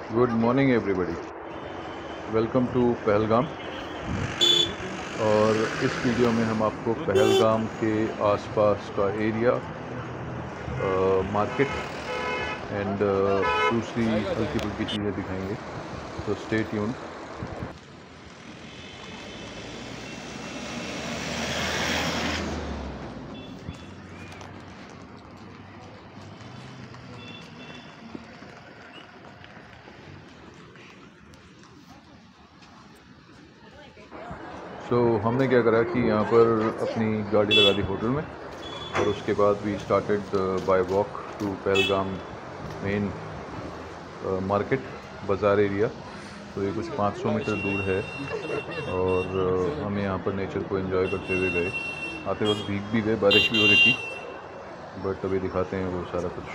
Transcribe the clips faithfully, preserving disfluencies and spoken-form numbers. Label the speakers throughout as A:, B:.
A: Good morning everybody, welcome to Pahalgam. और इस video में हम आपको पहलगाम के आसपास का एरिया, मार्केट एंड दूसरी हल्की फुल्की चीज़ें दिखाएंगे, तो स्टे ट्यून्ड। सो so, हमने क्या करा कि यहाँ पर अपनी गाड़ी लगा दी होटल में, और उसके बाद we started by walk to Pahalgam main market बाज़ार एरिया। तो ये कुछ पाँच सौ मीटर दूर है, और uh, हमें यहाँ पर नेचर को एंजॉय करते हुए गए। आते वक्त भीग भी गए, बारिश भी हो रही थी, बट अभी दिखाते हैं वो सारा कुछ।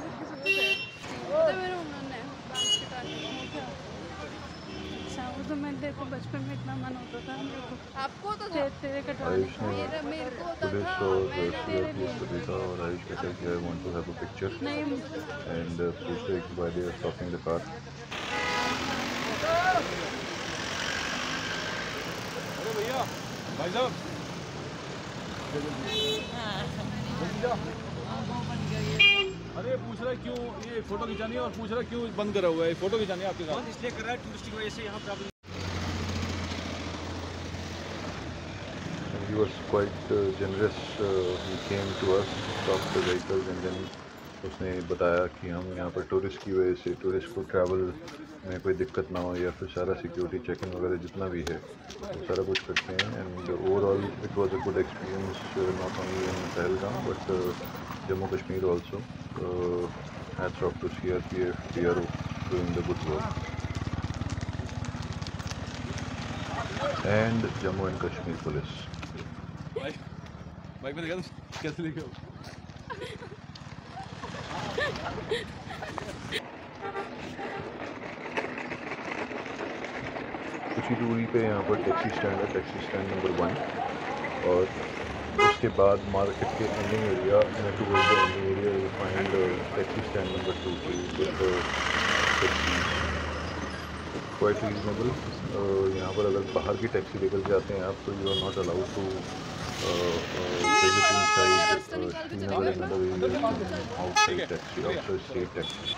B: तो मैं देखो बचपन में इतना मन होता था मेरे को, आपको तो
A: आयुष ने पुलिस और सीआरपीएफ को देखा, और आयुष कहता है कि I want to have a picture and पूछते हैं कि why they are stopping the car.
C: अरे भैया भाई साहब, अरे पूछ रहा है क्यों ये फोटो खिंचानी है, और पूछ रहा है क्यों बंद करा हुआ है। फोटो खिंचानी है आपके साथ, इसलिए कर रहा है टूरिस्ट की वजह से यहाँ problem.
A: He was quite uh, generous. Uh, he came to us, stopped the vehicles, and then उसने बताया कि हम यहाँ पर टूरिस्ट की वजह से, टूरिस्ट को ट्रैवल में कोई दिक्कत ना हो, या फिर सारा सिक्योरिटी चेकिंग वगैरह जितना भी है वो सारा कुछ करते हैं। And overall it was a good experience, not only in Pahalgam but Jammu Kashmir also. Hats off to CRPF, PRO doing the good work, and Jammu and Kashmir police.
C: Bike में देखा तो कैसे लेके आओ।
A: कुछ ही दूरी पे यहाँ पर टैक्सी स्टैंड है, टैक्सी स्टैंड नंबर वन, और उसके बाद मार्केट के एंडिंग एरिया में towards the ending area you find taxi stand number two quite reasonable. यहाँ पर अगर बाहर की टैक्सी लेकर जाते हैं आप, तो you are not allowed to visit inside Srinagar and other areas outside taxi, outside state taxi.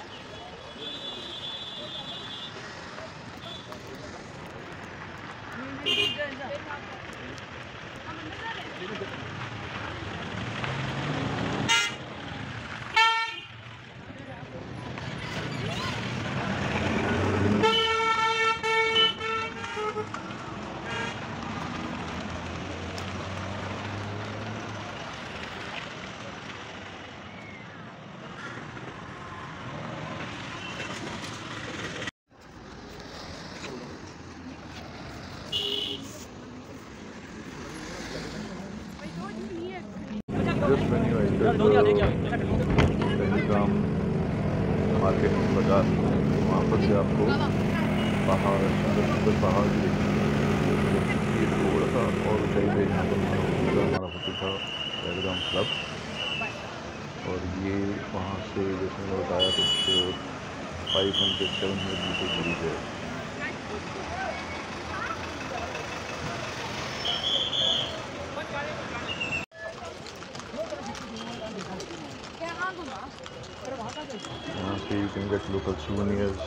A: Just when you enter Pahalgam market बाजार, वहाँ पर से आपको पहाड़, सुंदर सुंदर पहाड़ दिखेंगे। ये थोड़ा सा और ऊंचाई पे यहाँ पर हमारा होटल था पहलगाम क्लब, और ये वहाँ से जैसे मैंने बताया कुछ five hundred seven hundred metre दूरी है। यहाँ से you can get local souvenirs,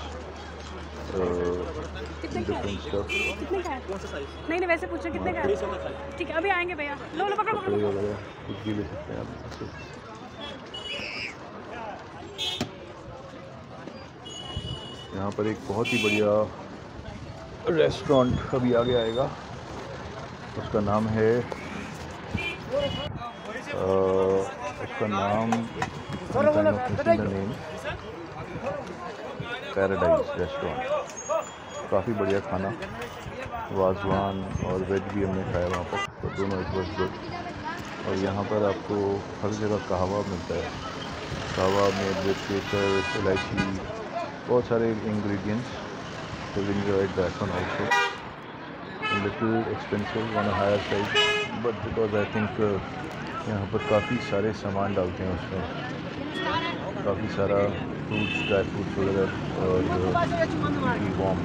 A: different stuff।
B: कितने का है? नहीं नहीं वैसे पूछो कितने का है? ठीक है अभी आएंगे भैया। लो लो पकड़ो
A: कपड़े वगैरह कुछ भी ले सकते हैं आप। यहाँ पर एक बहुत ही बढ़िया रेस्टोरेंट अभी आगे आएगा, उसका नाम है आ, उसका नाम नेम पैराडाइज रेस्टोरेंट। काफ़ी बढ़िया खाना, वाजवान और वेज भी हमने खाया वहाँ पर, तो दोनों इट वाज गुड। और यहाँ पर आपको हर जगह कहवा मिलता है, कहवा में ब्रेड केसर, इलायची, बहुत सारे इंग्रेडिएंट्स। तो we enjoyed that one also, little expensive on a higher side, but because I think यहाँ पर काफ़ी सारे सामान डालते हैं उसमें, काफ़ी सारा फ्रूट्स, ड्राई फ्रूट्स वगैरह और टी वॉम।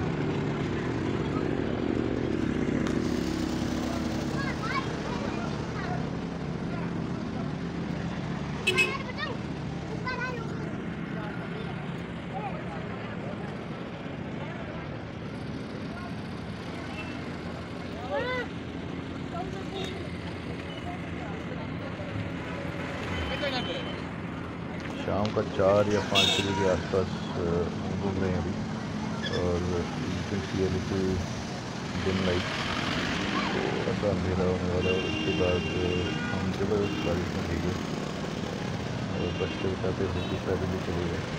A: शाम का चार या पाँच बजे के आसपास घूम रहे हैं अभी, और लिटिल डिम लाइट, थोड़ा सा अंधेरा होने वाला है। और उसके बाद हम जबरदस्त बारिश में भीगे और बचते बचाते होगी पैदल ही चले गए।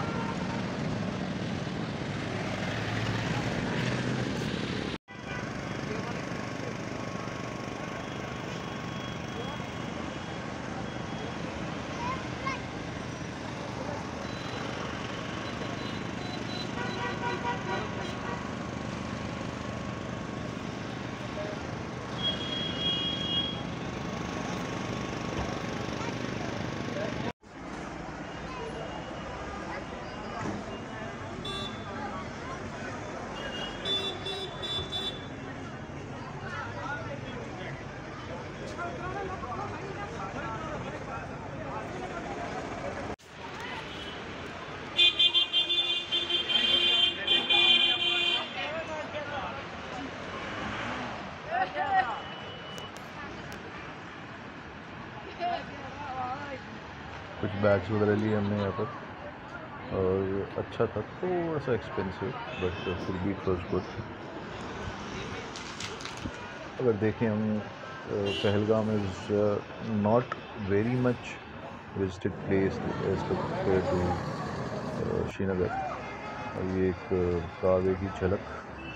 A: कुछ बैग्स वगैरह लिए हमने यहाँ पर, और अच्छा था, थोड़ा सा एक्सपेंसिव बट फिर भी इट वाज गुड। अगर देखें हम, Pahalgam is not very much visited place as compare to Srinagar. और ये एक कावे की झलक।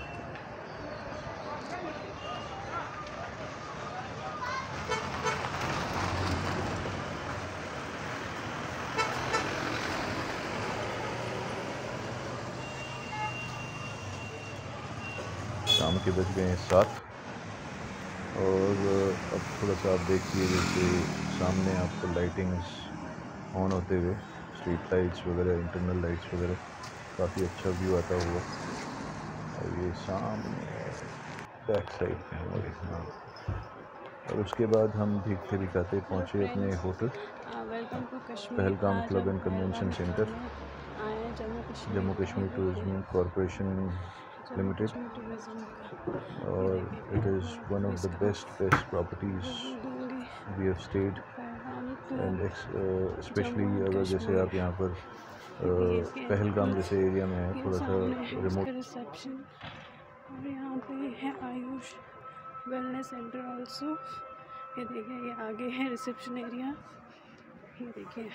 A: शाम के बज गए हैं सात, और अब थोड़ा सा आप देखिए जैसे सामने आपको लाइटिंग्स ऑन होते हुए, स्ट्रीट लाइट्स वगैरह, इंटरनल लाइट्स वगैरह, काफ़ी अच्छा व्यू आता हुआ। और ये सामने बैक साइड पे हमारे, हाँ। और उसके बाद हम भीगते दिखाते पहुँचे अपने hotel, Pahalgam club and convention centre, Jammu Kashmir tourism corporation limited. और it is one of the best best properties we have stayed, and specially अगर जैसे आप यहाँ पर पहलगाम जैसे एरिया में है, थोड़ा सा रिमोट।
B: रिसेप्शन, और यहाँ पे है आयुष वेलनेस सेंटर ऑल्सो। ये देखिए, ये आगे है रिसेप्शन एरिया। ये देखिए,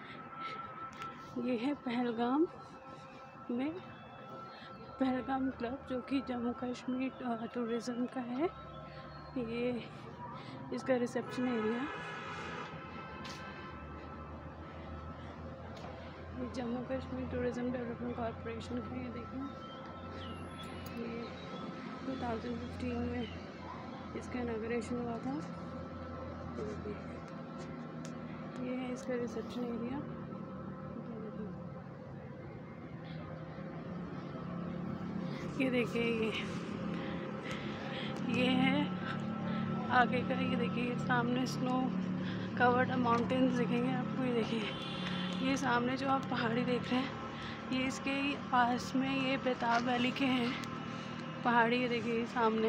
B: ये है पहलगाम में पहलगाम क्लब, जो कि जम्मू कश्मीर टूरिज़्म का है। ये इसका रिसेप्शन एरिया, ये Jammu Kashmir tourism development corporation का। ये देखो, ये टू थाउजेंड फिफ्टीन में इसका इनॉग्रेशन हुआ था। ये देखिए, ये है इसका रिसेप्शन एरिया। ये देखिए, ये ये है आगे का। ये देखिए, सामने स्नो कवर्ड माउंटेन्स दिखेंगे आपको। ये देखिए, ये सामने जो आप पहाड़ी देख रहे हैं, ये इसके पास में ये बेताब वैली के हैं पहाड़ी। ये देखिए सामने,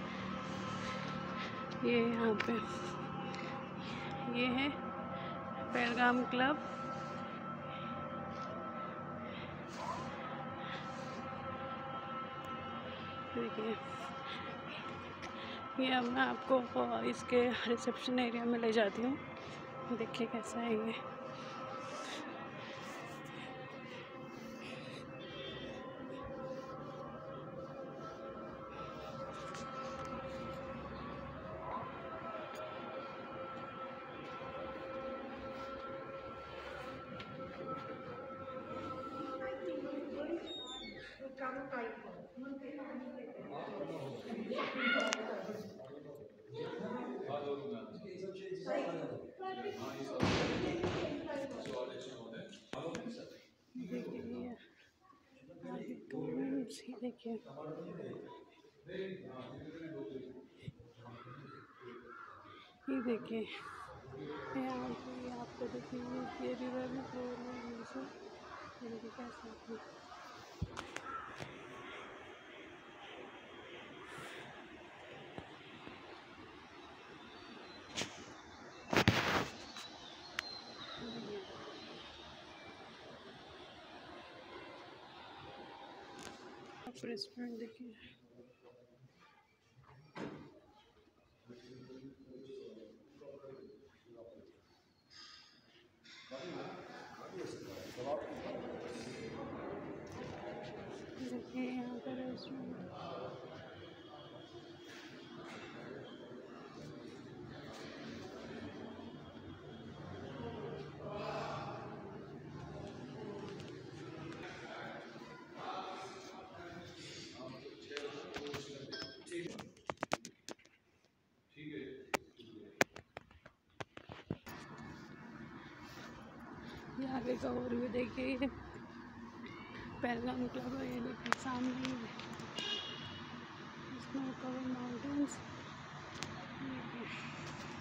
B: ये यहाँ पे ये है पहलगाम क्लब। देखिए, ये अब मैं आपको इसके रिसेप्शन एरिया में ले जाती हूँ। देखिए कैसा है ये। रेस्टोरेंट्स, ये देखिए ये देखिए यहाँ पे आपको देखिए ये रिवर भी फ्लो हो रहा है से, ये देखिए कैसे है। आप रेस्टोरेंट देखिए, देखिए यहाँ का रेस्टोरेंट। ये आगे का और भी देखिए, ये पहलगाम क्लब है, ये देखिए सामने स्नो कवर माउंटेन्स।